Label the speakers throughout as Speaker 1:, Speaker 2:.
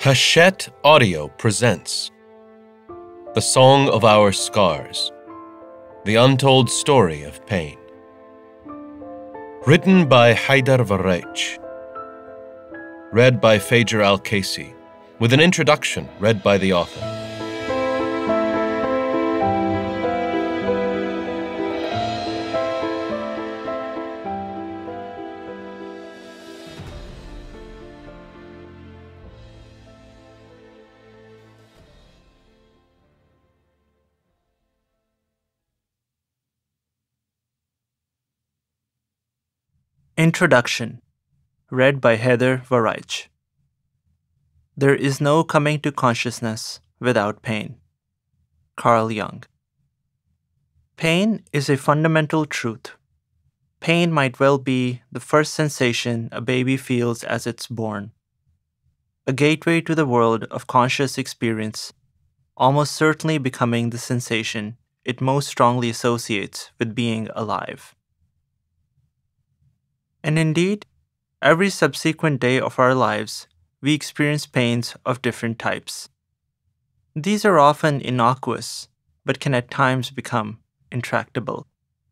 Speaker 1: Hachette Audio presents The Song of Our Scars, The Untold Story of Pain. Written by Haider Warraich. Read by Fajer Al-Kaisi, with an introduction read by the author.
Speaker 2: Introduction, read by Haider Warraich. There is no coming to consciousness without pain. Carl Jung. Pain is a fundamental truth. Pain might well be the first sensation a baby feels as it's born. A gateway to the world of conscious experience, almost certainly becoming the sensation it most strongly associates with being alive. And indeed, every subsequent day of our lives, we experience pains of different types. These are often innocuous, but can at times become intractable.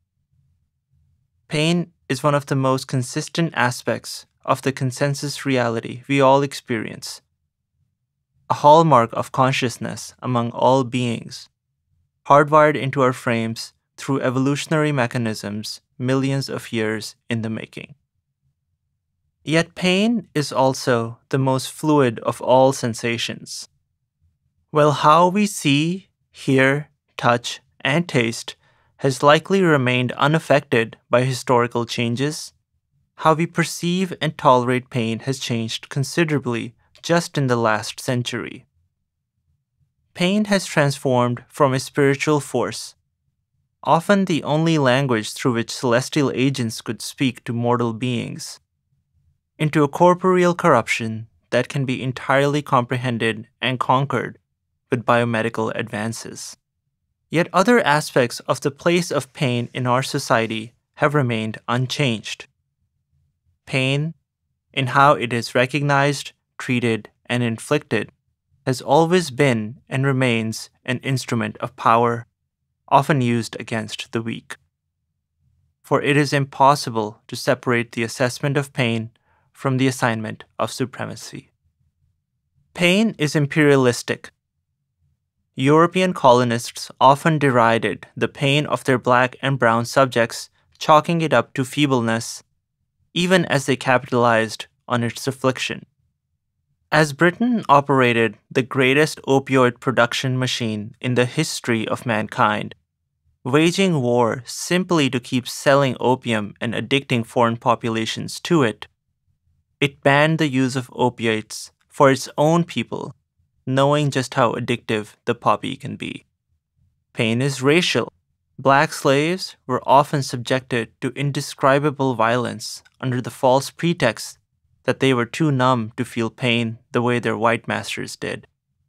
Speaker 2: Pain is one of the most consistent aspects of the consensus reality we all experience, a hallmark of consciousness among all beings, hardwired into our frames through evolutionary mechanisms millions of years in the making. Yet pain is also the most fluid of all sensations. While how we see, hear, touch, and taste has likely remained unaffected by historical changes, how we perceive and tolerate pain has changed considerably just in the last century. Pain has transformed from a spiritual force, often the only language through which celestial agents could speak to mortal beings, into a corporeal corruption that can be entirely comprehended and conquered with biomedical advances. Yet other aspects of the place of pain in our society have remained unchanged. Pain, in how it is recognized, treated, and inflicted, has always been and remains an instrument of power, often used against the weak. For it is impossible to separate the assessment of pain from the assignment of supremacy. Pain is imperialistic. European colonists often derided the pain of their black and brown subjects, chalking it up to feebleness, even as they capitalized on its affliction. As Britain operated the greatest opioid production machine in the history of mankind, waging war simply to keep selling opium and addicting foreign populations to it, it banned the use of opiates for its own people, knowing just how addictive the poppy can be. Pain is racial. Black slaves were often subjected to indescribable violence under the false pretext that they were too numb to feel pain the way their white masters did.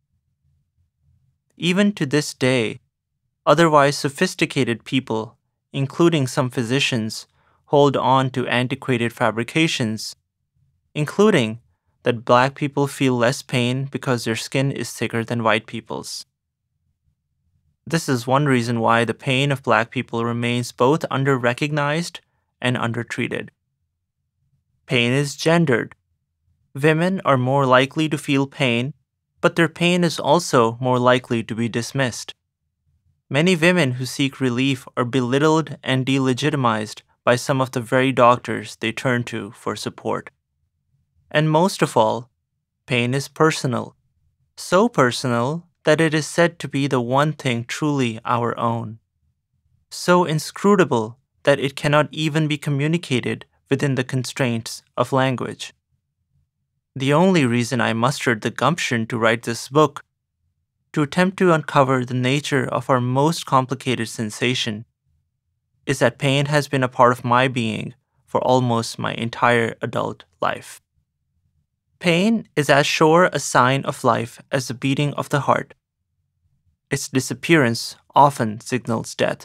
Speaker 2: Even to this day, otherwise sophisticated people, including some physicians, hold on to antiquated fabrications, including that black people feel less pain because their skin is thicker than white people's. This is one reason why the pain of black people remains both under-recognized and under-treated. Pain is gendered. Women are more likely to feel pain, but their pain is also more likely to be dismissed. Many women who seek relief are belittled and delegitimized by some of the very doctors they turn to for support. And most of all, pain is personal. So personal that it is said to be the one thing truly our own. So inscrutable that it cannot even be communicated within the constraints of language. The only reason I mustered the gumption to write this book, to attempt to uncover the nature of our most complicated sensation, is that pain has been a part of my being for almost my entire adult life. Pain is as sure a sign of life as the beating of the heart. Its disappearance often signals death.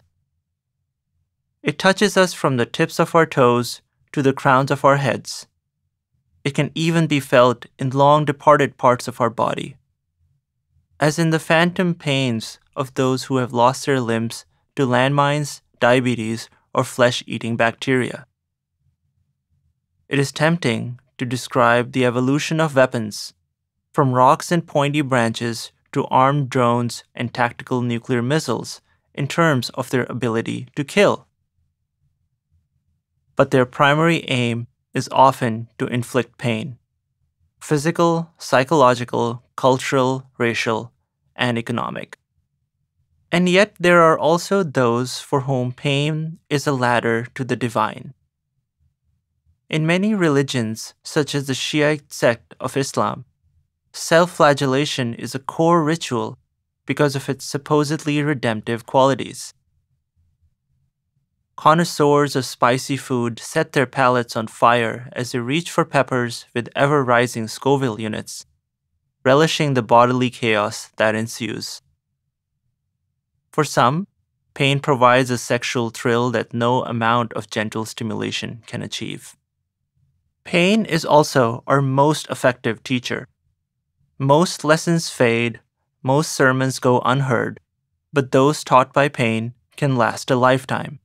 Speaker 2: It touches us from the tips of our toes to the crowns of our heads. It can even be felt in long-departed parts of our body, as in the phantom pains of those who have lost their limbs to landmines, diabetes, or flesh-eating bacteria. It is tempting to describe the evolution of weapons, from rocks and pointy branches to armed drones and tactical nuclear missiles, in terms of their ability to kill. But their primary aim is often to inflict pain: physical, psychological, cultural, racial, and economic. And yet there are also those for whom pain is a ladder to the divine. In many religions, such as the Shiite sect of Islam, self-flagellation is a core ritual because of its supposedly redemptive qualities. Connoisseurs of spicy food set their palates on fire as they reach for peppers with ever-rising Scoville units, relishing the bodily chaos that ensues. For some, pain provides a sexual thrill that no amount of gentle stimulation can achieve. Pain is also our most effective teacher. Most lessons fade, most sermons go unheard, but those taught by pain can last a lifetime.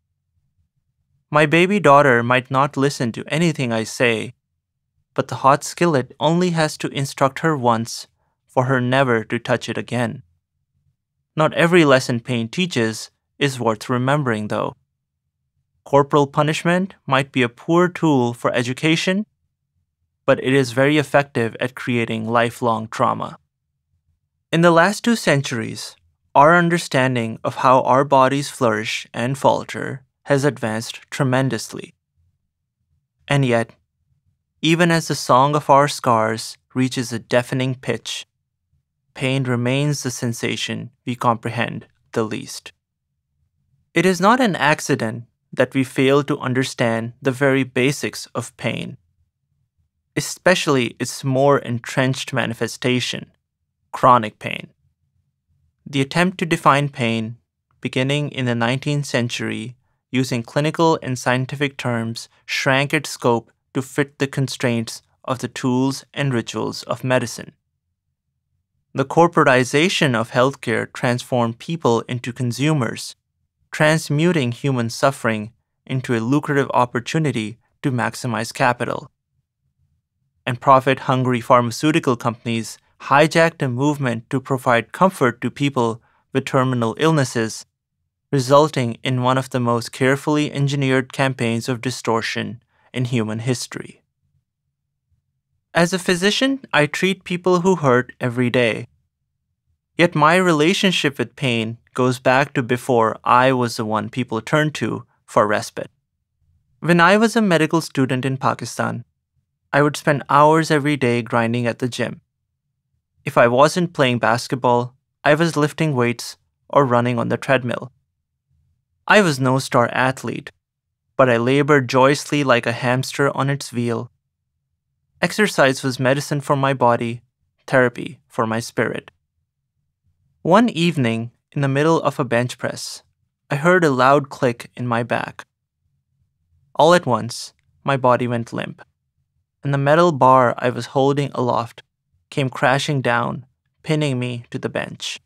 Speaker 2: My baby daughter might not listen to anything I say, but the hot skillet only has to instruct her once for her never to touch it again. Not every lesson pain teaches is worth remembering, though. Corporal punishment might be a poor tool for education, but it is very effective at creating lifelong trauma. In the last 2 centuries, our understanding of how our bodies flourish and falter has advanced tremendously. And yet, even as the song of our scars reaches a deafening pitch, pain remains the sensation we comprehend the least. It is not an accident that we fail to understand the very basics of pain, especially its more entrenched manifestation, chronic pain. The attempt to define pain, beginning in the 19th century, using clinical and scientific terms, shrank its scope to fit the constraints of the tools and rituals of medicine. The corporatization of healthcare transformed people into consumers, transmuting human suffering into a lucrative opportunity to maximize capital. And profit-hungry pharmaceutical companies hijacked a movement to provide comfort to people with terminal illnesses, resulting in one of the most carefully engineered campaigns of distortion in human history. As a physician, I treat people who hurt every day. Yet my relationship with pain goes back to before I was the one people turned to for respite. When I was a medical student in Pakistan, I would spend hours every day grinding at the gym. If I wasn't playing basketball, I was lifting weights or running on the treadmill. I was no star athlete, but I labored joyously like a hamster on its wheel. Exercise was medicine for my body, therapy for my spirit. One evening, in the middle of a bench press, I heard a loud click in my back. All at once, my body went limp, and the metal bar I was holding aloft came crashing down, pinning me to the bench.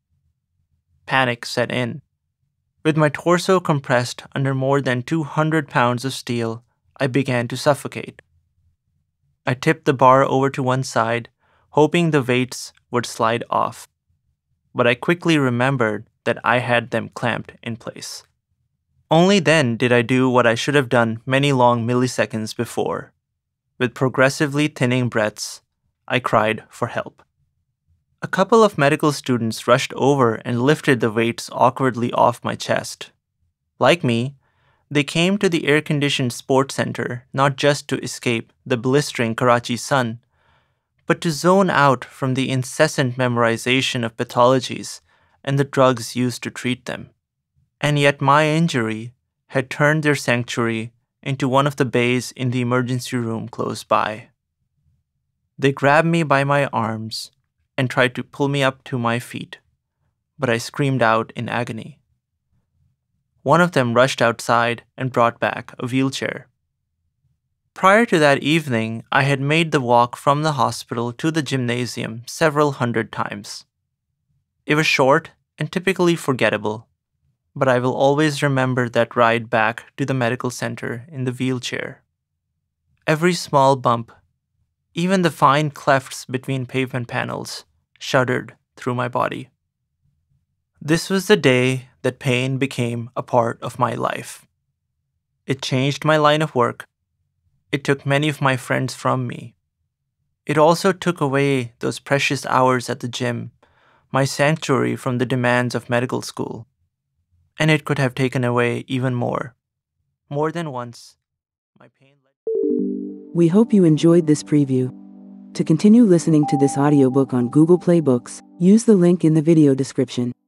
Speaker 2: Panic set in. With my torso compressed under more than 200 pounds of steel, I began to suffocate. I tipped the bar over to one side, hoping the weights would slide off. But I quickly remembered that I had them clamped in place. Only then did I do what I should have done many long milliseconds before. With progressively thinning breaths, I cried for help. A couple of medical students rushed over and lifted the weights awkwardly off my chest. Like me, they came to the air-conditioned sports center not just to escape the blistering Karachi sun, but to zone out from the incessant memorization of pathologies and the drugs used to treat them. And yet my injury had turned their sanctuary into one of the bays in the emergency room close by. They grabbed me by my arms and tried to pull me up to my feet, but I screamed out in agony. One of them rushed outside and brought back a wheelchair. Prior to that evening, I had made the walk from the hospital to the gymnasium several hundred times. It was short and typically forgettable, but I will always remember that ride back to the medical center in the wheelchair. Every small bump, even the fine clefts between pavement panels, shuddered through my body. This was the day that pain became a part of my life. It changed my line of work. It took many of my friends from me. It also took away those precious hours at the gym, my sanctuary from the demands of medical school. And it could have taken away even more. More than once, my pain led...
Speaker 3: We hope you enjoyed this preview. To continue listening to this audiobook on Google Play Books, use the link in the video description.